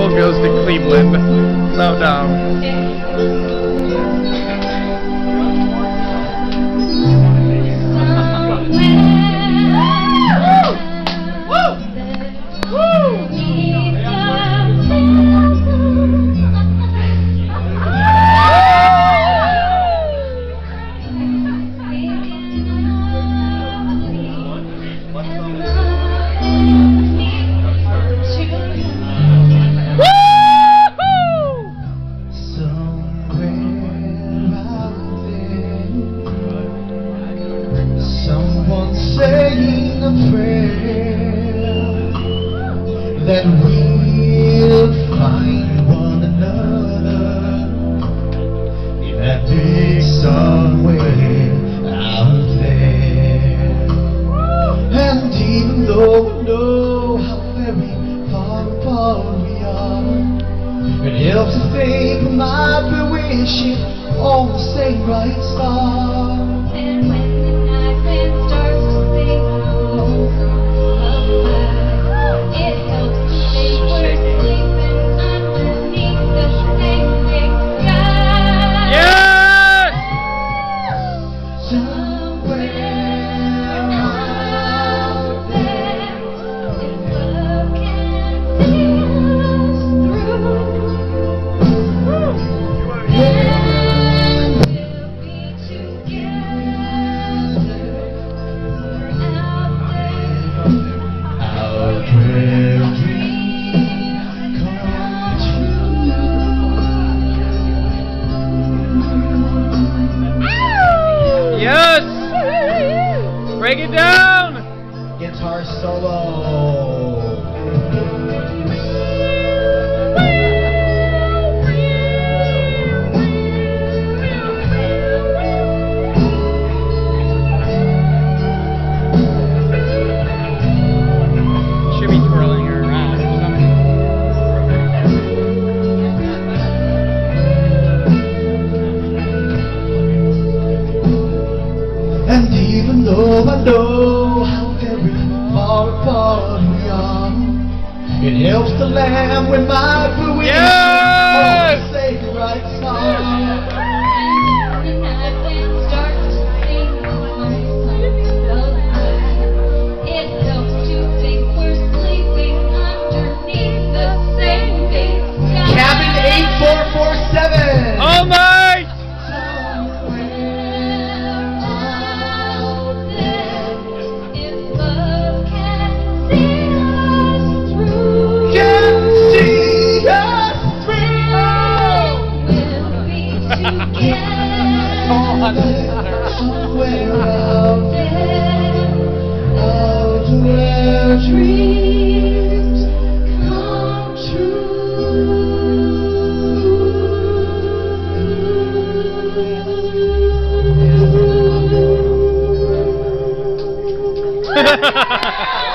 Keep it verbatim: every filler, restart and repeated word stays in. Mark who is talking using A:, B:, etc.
A: Soul goes to Cleveland. So dumb.
B: Saying a prayer that we'll find one another in that big somewhere out there. And even though we know how very far apart we are, it helps to think we might be wishing on the same bright star.
C: And when the night wind starts to sing low above, it helps to think we're sleeping underneath the same big sky.
A: Yes!
C: Somewhere out there, if love can see us through, then we'll be together.
B: Out where dreams come true.
A: Yes! Break it down!
B: Guitar solo.
A: Should be twirling her around or something.
B: And even though I know how very far apart we are, it helps to laugh when my blue wings
A: Yes!
B: say the right song.
C: And when the night wind starts to sing lonesome lullaby, it helps to think we're sleeping underneath the same big sky.
B: Cabin eight four four seven.
A: All night!
B: Somewhere out there, out where dreams come true.